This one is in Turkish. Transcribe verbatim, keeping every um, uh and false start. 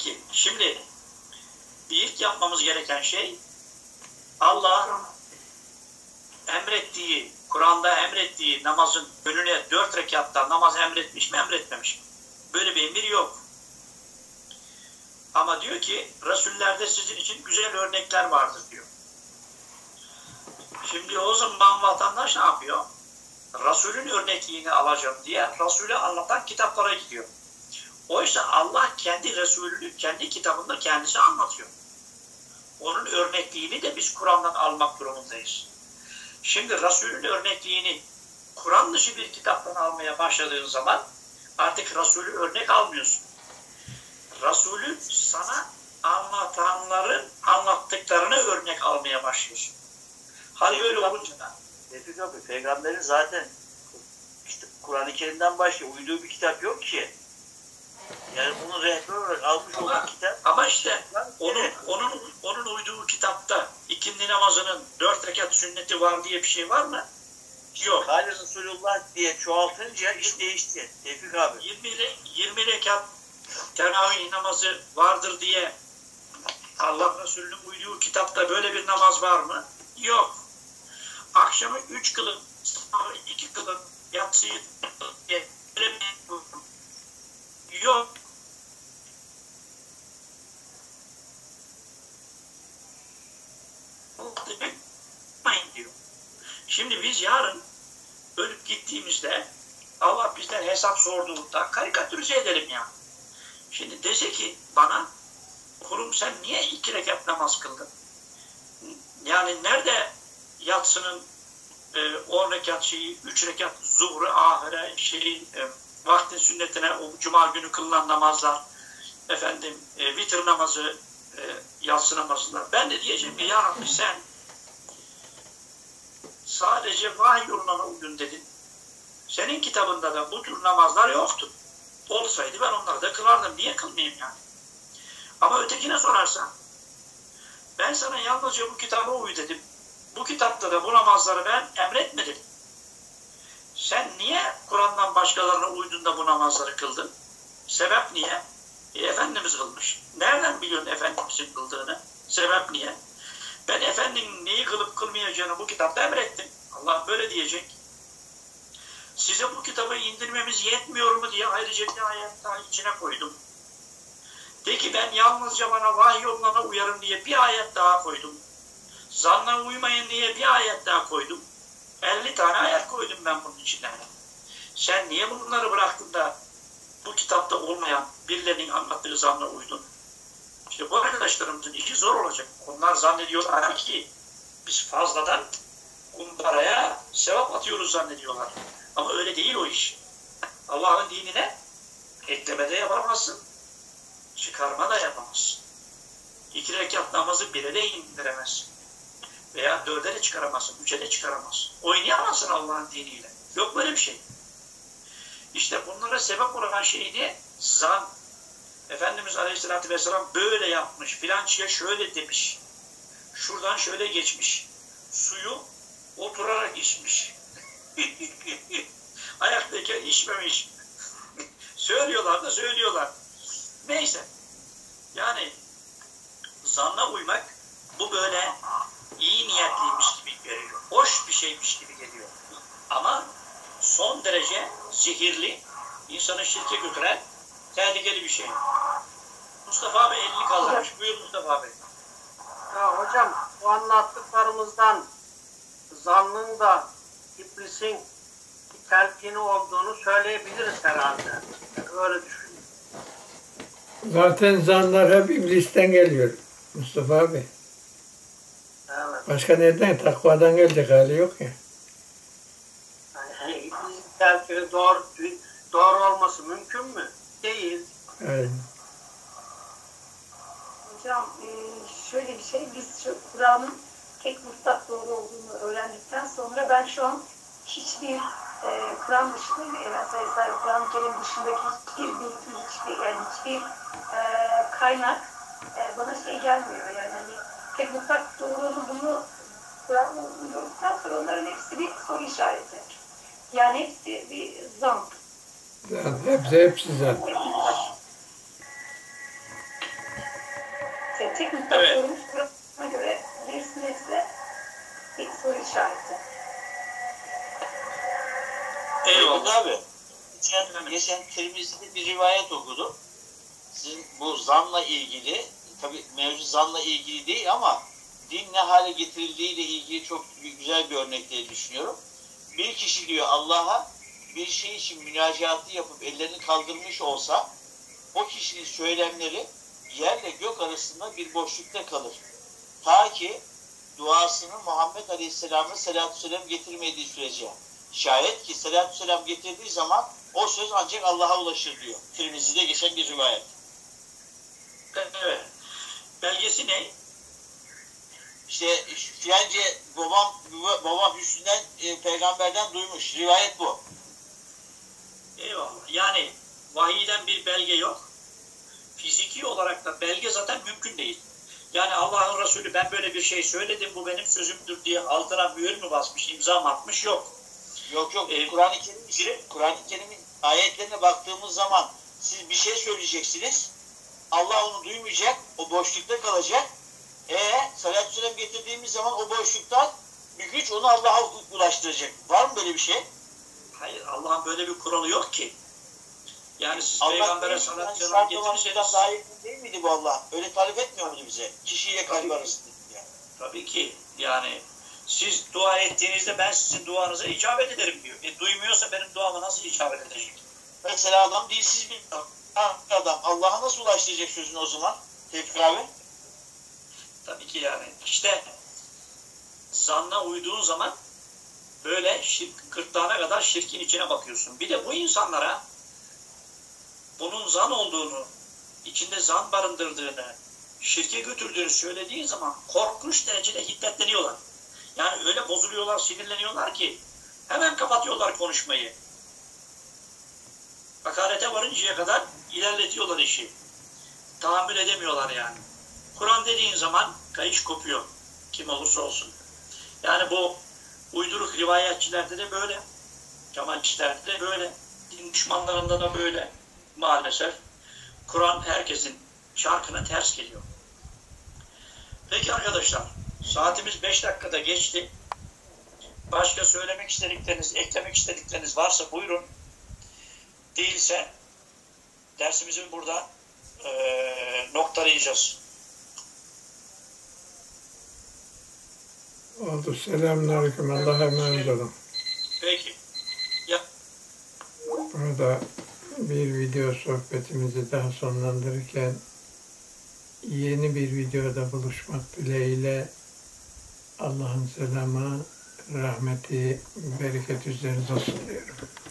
ki şimdi bir ilk yapmamız gereken şey Allah emrettiği, Kur'an'da emrettiği namazın önüne dört rekatta namaz emretmiş mi, emretmemiş mi? Böyle bir emir yok. Ama diyor ki Resullerde sizin için güzel örnekler vardır diyor. Şimdi o zaman vatandaş ne yapıyor? Resulün örnekliğini alacağım diye Resul'ü anlatan kitaplara gidiyor. Oysa Allah kendi Resulünü kendi kitabında kendisi anlatıyor. Onun örnekliğini de biz Kur'an'dan almak durumundayız. Şimdi Resulün örnekliğini Kur'an dışı bir kitaptan almaya başladığın zaman artık Resulü örnek almıyorsun. Resulü sana anlatanların anlattıklarını örnek almaya başlıyorsun. Hadi öyle olunca da. Tevfik abi, peygamberin zaten Kur'an-ı Kerim'den başka uyduğu bir kitap yok ki. Yani bunu rehber olarak almış ama, olduğu kitap. Ama işte onun, onun, onun uyduğu kitapta ikindi namazının dört rekat sünneti var diye bir şey var mı? Yok. Hali Resulullah diye çoğaltınca iş değişti. Tevfik abi. yirmi rekat teravih namazı vardır diye Allah Resulü'nün uyduğu kitapta böyle bir namaz var mı? Yok. Akşamı üç kılın, sabahı iki kılın, yatsıyı diye böyle bir yok. Diyor. Şimdi biz yarın ölüp gittiğimizde Allah bizden hesap sorduğunda karikatürize edelim ya. Şimdi dese ki bana kulum sen niye iki rekat namaz kıldın? Yani nerede yatsının e, on rekat şeyi, üç rekat zuhru, ahire, şeyi, e, vaktin sünnetine o cuma günü kılınan namazlar, efendim e, vitir namazı, e, yatsı namazında. Ben de diyeceğim ki ya Rabbi sen sadece vahiy yoluna uydun dedin. Senin kitabında da bu tür namazlar yoktu. Olsaydı ben onları da kılardım. Niye kılmayayım yani? Ama ötekine sorarsan ben sana yalnızca bu kitaba uy dedim. Bu kitapta da bu namazları ben emretmedim. Sen niye Kur'an'dan başkalarına uydun da bu namazları kıldın? Sebep niye? E, Efendimiz kılmış. Nereden biliyorsun Efendimiz'in kıldığını? Sebep niye? Ben Efendinin neyi kılıp kılmayacağını bu kitapta emrettim. Allah böyle diyecek. Size bu kitabı indirmemiz yetmiyor mu diye ayrıca bir ayet daha içine koydum. De ki ben yalnızca bana vahiy yoluna uyarım diye bir ayet daha koydum. Zanna uymayın diye bir ayet daha koydum. elli tane ayet koydum ben bunun içine. Sen niye bunları bıraktın da bu kitapta olmayan birilerinin anlattığı zanna uydun? İşte bu arkadaşlarımızın işi zor olacak. Onlar zannediyorlar ki biz fazladan kumbaraya sevap atıyoruz zannediyorlar. Ama öyle değil o iş. Allah'ın dinine ekleme de yapamazsın. Çıkarma da yapamazsın. İki rekat namazı bire de indiremezsin. Veya dörde de çıkaramazsın, üçe de çıkaramazsın. Oynayamazsın Allah'ın diniyle. Yok böyle bir şey. İşte bunlara sebep olan şeyini zan. Efendimiz Aleyhisselatü Vesselam böyle yapmış, filançıya şöyle demiş, şuradan şöyle geçmiş, suyu oturarak içmiş, ayaktayken içmemiş. Söylüyorlar da söylüyorlar. Neyse, yani zanna uymak, bu böyle iyi niyetliymiş gibi geliyor, hoş bir şeymiş gibi geliyor. Ama son derece zehirli, insanı şirke götüren tehlikeli bir şey. Mustafa abi elini kaldırmış. Buyur Mustafa abi. Ya hocam bu anlattıklarımızdan zannın da iblisin telkini olduğunu söyleyebiliriz herhalde. Öyle düşünüyorum. Zaten zanlar hep iblisten geliyor Mustafa abi. Evet. Başka nereden? Takvadan gelecek hali yok ya. Yani iblisin telkini doğru, doğru olması mümkün mü? Değil. Aynen. Hocam şöyle bir şey, biz şu Kur'an'ın tek mutlak doğru olduğunu öğrendikten sonra ben şu an hiçbir e, Kur'an dışında, mesela Kur'an-ı Kerim dışındaki hiçbir bilgi, hiçbir, yani hiçbir e, kaynak e, bana şey gelmiyor. Yani hani tek mutlak doğru bunu Kur'an'la uydurduktan sonra onların hepsi bir soru işareti. Yani hepsi bir zan. Zan, hepsi hepsi zan. tek mutlak Evet. sorumuz Kur'an'a göre gerisi neyse bir soru işareti. Eyvallah. abi. Geçen, geçen Tirmizi'de bir rivayet okudum. Sizin bu zanla ilgili, tabi mevzu zanla ilgili değil ama din ne hale getirildiğiyle ilgili çok güzel bir örnek diye düşünüyorum. Bir kişi diyor Allah'a bir şey için münacatı yapıp ellerini kaldırmış olsa o kişinin söylemleri yerle gök arasında bir boşlukta kalır. Ta ki duasını Muhammed Aleyhisselam'a selatü selam getirmediği sürece. Şayet ki selatü selam getirdiği zaman o söz ancak Allah'a ulaşır diyor. Tirmizi'de geçen bir rivayet. Evet. Belgesi ne? İşte filanca babam babam Hüsnü'den e, peygamberden duymuş. Rivayet bu. Eyvallah. Yani vahiyden bir belge yok. Fiziki olarak da belge zaten mümkün değil. Yani Allah'ın Resulü ben böyle bir şey söyledim, bu benim sözümdür diye altına mühür mü basmış, imza mı atmış? Yok. Yok yok. Ee, Kur'an-ı Kerim, Kur'an-ı Kerim'in ayetlerine baktığımız zaman siz bir şey söyleyeceksiniz. Allah onu duymayacak, o boşlukta kalacak. E salatü selam getirdiğimiz zaman o boşluktan bir güç onu Allah'a ulaştıracak. Var mı böyle bir şey? Hayır, Allah'ın böyle bir kuralı yok ki. Yani siz Allah peygambere salatü selam getirirseniz daha değil miydi bu Allah? Öyle tarif etmiyor muydu bize? Kişiyle kalp arasında. Yani. tabii ki yani siz dua ettiğinizde ben sizin duanıza icabet ederim diyor. E, duymuyorsa benim duama nasıl icabet edecek? Mesela adam dilsiz bir adam. Allah'a nasıl ulaştıracak sözünü o zaman? Tevfik abi. Tabii ki yani işte zanna uyduğun zaman böyle şirk, gırtlağına kadar şirkin içine bakıyorsun. Bir de bu insanlara bunun zan olduğunu, içinde zan barındırdığını, şirke götürdüğünü söylediğin zaman korkunç derecede hiddetleniyorlar. Yani öyle bozuluyorlar, sinirleniyorlar ki hemen kapatıyorlar konuşmayı. Hakarete varıncaya kadar ilerletiyorlar işi. Tahammül edemiyorlar yani. Kur'an dediğin zaman kayış kopuyor. Kim olursa olsun. Yani bu uyduruk rivayetçilerde de böyle. Kemalçilerde de böyle. Din düşmanlarında da böyle. Maalesef. Kur'an herkesin şarkına ters geliyor. Peki arkadaşlar. Saatimiz beş dakikada geçti. Başka söylemek istedikleriniz, eklemek istedikleriniz varsa buyurun. Değilse dersimizi burada e, noktalayacağız. Oldu. Selamünaleyküm. Allah'a emanet olun. Peki. Ya. Burada bir video sohbetimizi daha sonlandırırken yeni bir videoda buluşmak dileğiyle Allah'ın selamı, rahmeti, bereket üzerinize olsun diyorum.